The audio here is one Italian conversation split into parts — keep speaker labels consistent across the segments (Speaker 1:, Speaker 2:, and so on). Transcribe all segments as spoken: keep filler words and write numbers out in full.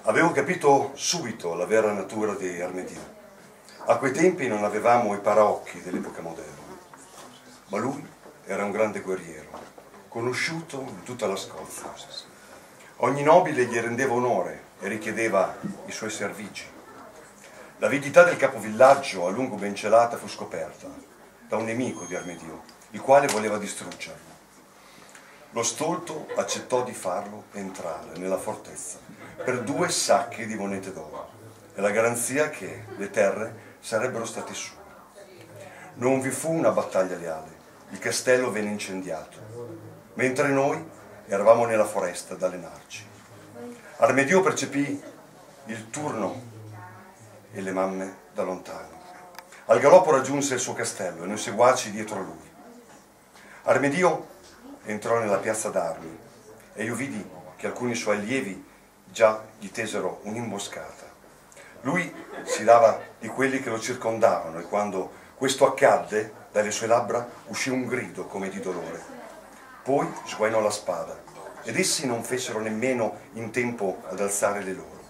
Speaker 1: Avevo capito subito la vera natura di Armedio. A quei tempi non avevamo i paraocchi dell'epoca moderna, ma lui era un grande guerriero, conosciuto in tutta la Scozia. Ogni nobile gli rendeva onore e richiedeva i suoi servigi. L'avidità del capovillaggio, a lungo ben celata, fu scoperta da un nemico di Armedio, il quale voleva distruggerlo. Lo stolto accettò di farlo entrare nella fortezza per due sacchi di monete d'oro e la garanzia che le terre sarebbero state sue. Non vi fu una battaglia leale, il castello venne incendiato, mentre noi eravamo nella foresta ad allenarci. Armedio percepì il turno e le mamme da lontano. Al galoppo raggiunse il suo castello e noi seguaci dietro a lui. Armedio entrò nella piazza d'armi e io vidi che alcuni suoi allievi già gli tesero un'imboscata. Lui si dava di quelli che lo circondavano e quando questo accadde, dalle sue labbra uscì un grido come di dolore. Poi sguainò la spada ed essi non fecero nemmeno in tempo ad alzare le loro.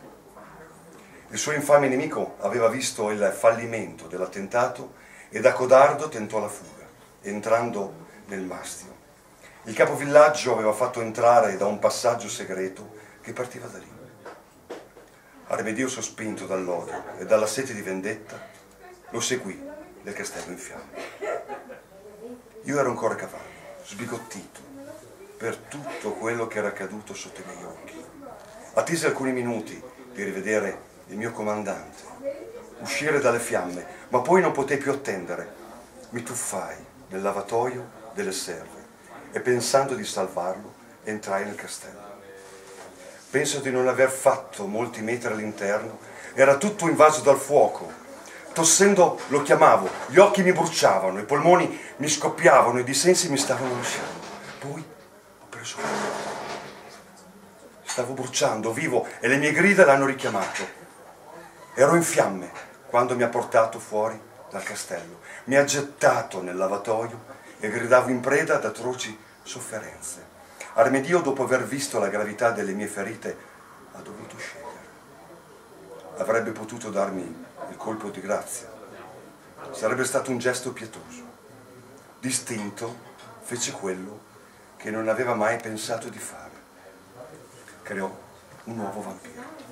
Speaker 1: Il suo infame nemico aveva visto il fallimento dell'attentato e da codardo tentò la fuga, entrando nel mastio. Il capovillaggio aveva fatto entrare da un passaggio segreto che partiva da lì. Armedio, sospinto dall'odio e dalla sete di vendetta, lo seguì nel castello in fiamme. Io ero ancora a cavallo, sbigottito per tutto quello che era accaduto sotto i miei occhi. Attesi alcuni minuti di rivedere il mio comandante, uscire dalle fiamme, ma poi non potei più attendere. Mi tuffai nel lavatoio delle serve e pensando di salvarlo entrai nel castello. Penso di non aver fatto molti metri all'interno, era tutto invaso dal fuoco. Tossendo lo chiamavo, gli occhi mi bruciavano, i polmoni mi scoppiavano, i sensi mi stavano lasciando. Poi ho preso fuoco. Stavo bruciando, vivo, e le mie grida l'hanno richiamato. Ero in fiamme quando mi ha portato fuori dal castello. Mi ha gettato nel lavatoio e gridavo in preda ad atroci sofferenze. Armedio, dopo aver visto la gravità delle mie ferite, ha dovuto scegliere. Avrebbe potuto darmi il colpo di grazia. Sarebbe stato un gesto pietoso. Distinto, fece quello che non aveva mai pensato di fare. Creò un nuovo vampiro.